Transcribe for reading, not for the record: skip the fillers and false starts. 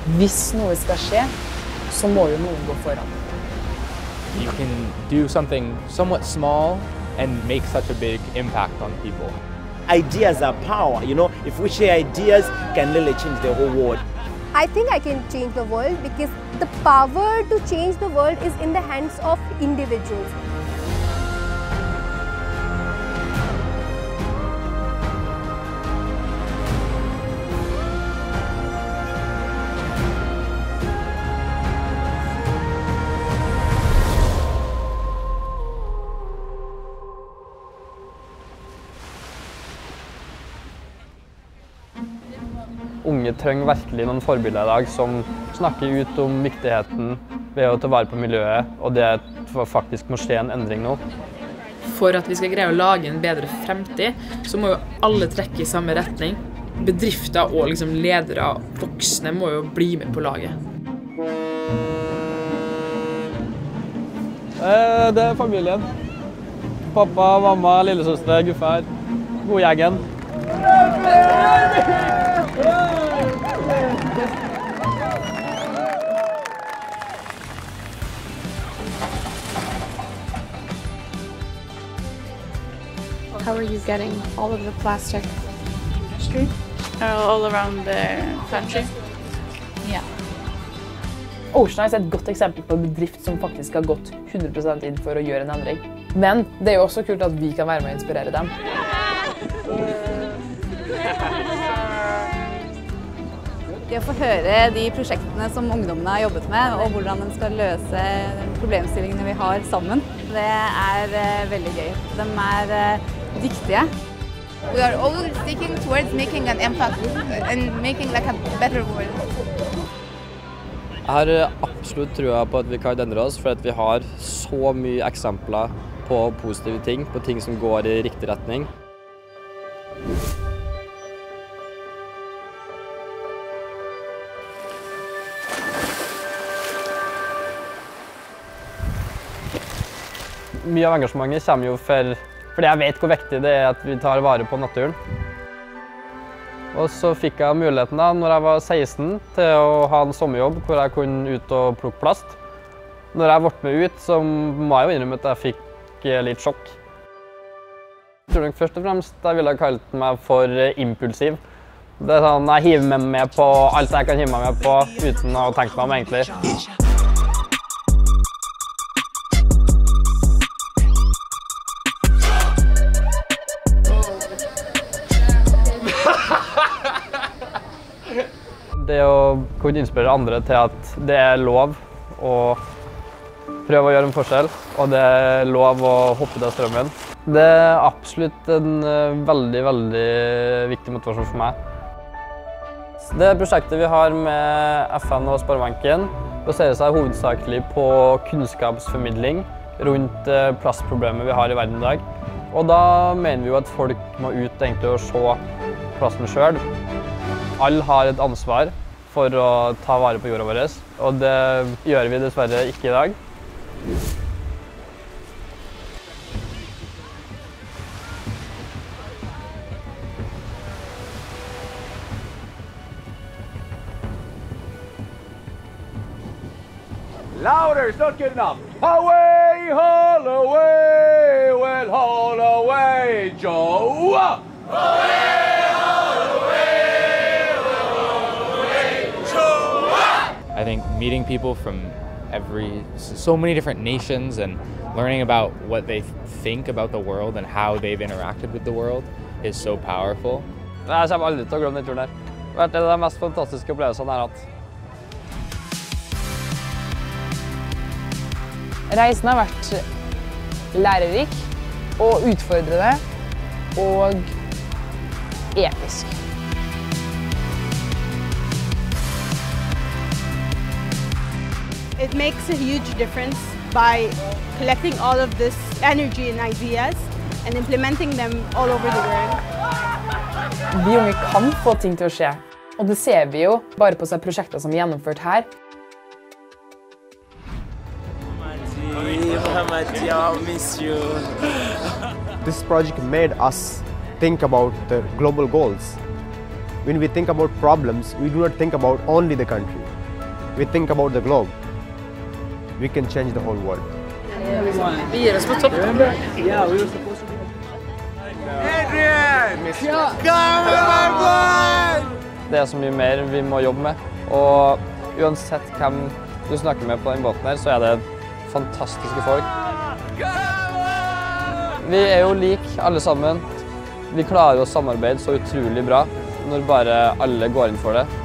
Hvis noe skal skje, så må jo noen gå foran. You can do something somewhat small and make such a big impact on people. Ideas are power, you know. If we share ideas, can really change the whole world. I think I can change the world because the power to change the world is in the hands of individuals. Unge trenger virkelig noen forbilder I dag som snakker ut om viktigheten ved å ta vare på miljøet, og det faktisk må skje en endring nå. For at vi skal greie å lage en bedre fremtid, så må jo alle trekke I samme retning. Bedrifter og liksom ledere, voksne, må jo bli med på laget. Det familien. Pappa, mamma, lillesøster, guffær, godgjengen. How are you getting all of the plastic? Street, all around the country. Yeah. Oceanize er et godt eksempel på en bedrift som faktisk har gått 100% inn for å gjøre en endring. Men det er jo også kult at vi kan være med å inspirere dem. Det å få høre de prosjektene som ungdommene har jobbet med, og hvordan de skal løse problemstillingene vi har sammen, det er veldig gøy. De er dyktige. We are all seeking towards making an impact and making like a better world. Jeg har absolutt trua på at vi kan endre oss, for at vi har så mye eksempler på positive ting, på ting som går I riktig retning. Mye av engasjementet kommer jo fordi jeg vet hvor viktig det at vi tar vare på naturen. Og så fikk jeg muligheten da, når jeg var 16, til å ha en sommerjobb hvor jeg kunne ut og plukke plast. Når jeg ble med ut, så må jeg jo innrømme at jeg fikk litt sjokk. Jeg tror nok først og fremst jeg ville ha kalt meg for impulsiv. Det sånn, jeg hiver meg med på alt jeg kan hive meg med på uten å tenke meg om egentlig. Det å kunne inspirere andre til at det lov å prøve å gjøre en forskjell, og det lov å hoppe ut av strømmen. Det absolutt en veldig, veldig viktig motivasjon for meg. Det prosjektet vi har med FN og Sparebanken baserer seg hovedsakelig på kunnskapsformidling rundt plastproblemet vi har I verden I dag. Og da mener vi jo at folk må ut egentlig og se plasten selv. Alle har et ansvar for å ta vare på jorda vår, og det gjør vi dessverre ikke I dag. Louder, it's not good enough. Away, haul away, well, haul away, Joe. Away, haul away, well, haul away, Joe. I think meeting people from so many different nations and learning about what they think about the world and how they've interacted with the world is so powerful. Jeg kommer aldri til å glemme den turen her. Det har vært en av de mest fantastiske opplevelsene jeg har hatt. Reisen har vært lærerik og utfordrende og episk. It makes a huge difference by collecting all of this energy and ideas and implementing them all over the world. Vi unge kan få ting til å skje, og det ser vi jo bare på prosjekter som er gjennomført her. I'll miss you. This project made us think about the global goals. When we think about problems, we do not think about only the country. We think about the globe. We can change the whole world. Vi gir oss på topp. Yeah, we were supposed to be. Adrian! Come on, boy! Det er så mye mer vi må jobbe med, og uansett hvem du snakker med på den båten her, så er det fantastiske folk. Vi er jo like alle sammen. Vi klarer å samarbeide så utrolig bra når bare alle går inn for det.